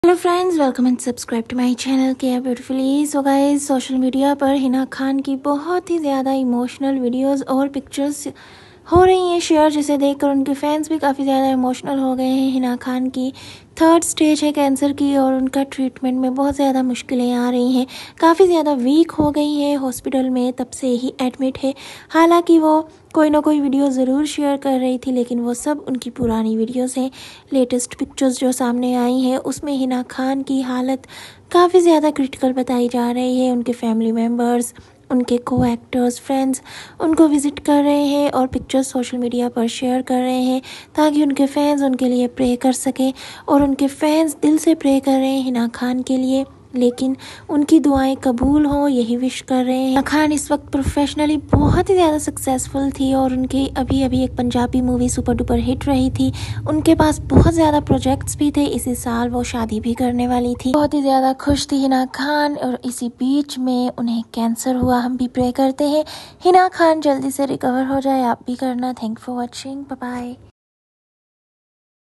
Hello friends, welcome and subscribe to my channel care beautifully. So guys, social media पर हिना खान की बहुत ही ज़्यादा emotional videos और pictures हो रही हैं शेयर, जिसे देखकर उनके फैंस भी काफ़ी ज़्यादा इमोशनल हो गए हैं। हिना खान की 3rd स्टेज है कैंसर की और उनका ट्रीटमेंट में बहुत ज़्यादा मुश्किलें आ रही हैं। काफ़ी ज़्यादा वीक हो गई हैं, हॉस्पिटल में तब से ही एडमिट है। हालांकि वो कोई ना कोई वीडियो ज़रूर शेयर कर रही थी, लेकिन वो सब उनकी पुरानी वीडियोस हैं। लेटेस्ट पिक्चर्स जो सामने आई हैं उसमें हिना खान की हालत काफ़ी ज़्यादा क्रिटिकल बताई जा रही है। उनके फैमिली मेम्बर्स, उनके को एक्टर्स, फ्रेंड्स उनको विज़िट कर रहे हैं और पिक्चर्स सोशल मीडिया पर शेयर कर रहे हैं ताकि उनके फैंस उनके लिए प्रे कर सकें। और उनके फैंस दिल से प्रे कर रहे हैं हिना खान के लिए, लेकिन उनकी दुआएं कबूल हो यही विश कर रहे हैं। हिना खान इस वक्त प्रोफेशनली बहुत ही ज़्यादा सक्सेसफुल थी और उनकी अभी एक Punjabi movie super duper hit रही थी। उनके पास बहुत ज़्यादा प्रोजेक्ट्स भी थे। इसी साल वो शादी भी करने वाली थी। बहुत ही ज़्यादा खुश थी हिना खान और इसी बीच में उन्हें कैंसर हुआ। हम भी प्रे करते हैं हिना खान जल्दी से रिकवर हो जाए। आप भी करना। Thank for watching. Bye bye.